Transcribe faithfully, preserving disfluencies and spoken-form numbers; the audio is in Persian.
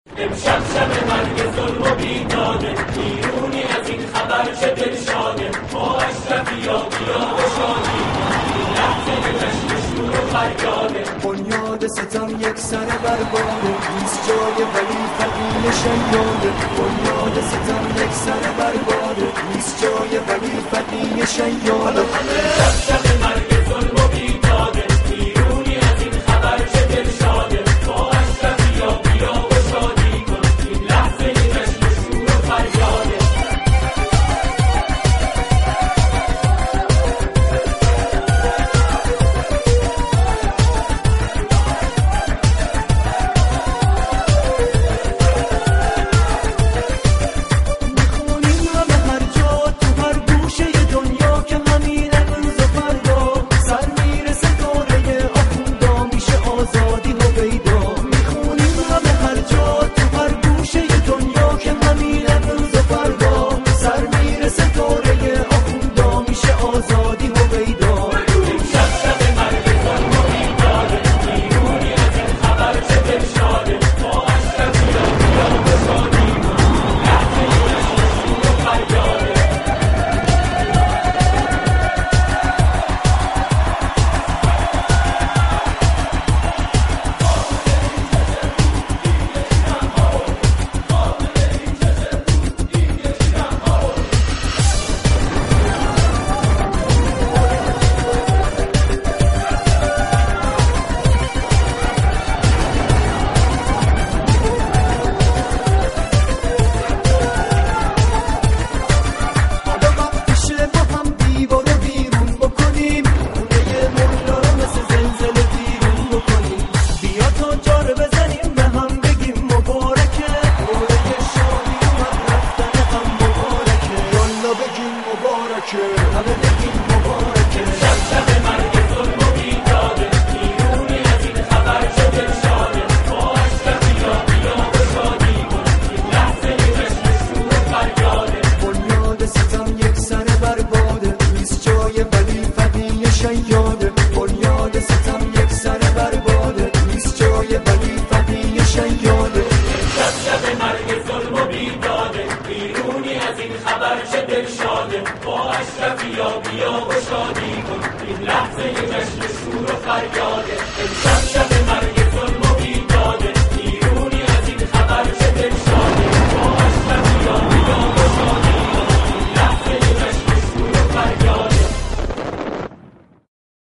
امشب شب مرگ ظلم و بیداده، بیرونی از این خبر چه دلشاده. با اشرفیا بیا و شادی این لحظه جشن شور و فریاده. بنیاد ستم یک سر برباده، نیست جای ولی فقیه شیاده. بنیاد ستم یک سر برباده، نیست جای ولی فقیه شیاده. امشب شب مرگ ظلم و بیداده، بیرونی از این خبر چه دلشاده. با اشرفیا بیا و شادی این لحظه جشن شور و فریاده. با اشرفیا بیا و شادی کن این لحظه جشن شور و فریاده.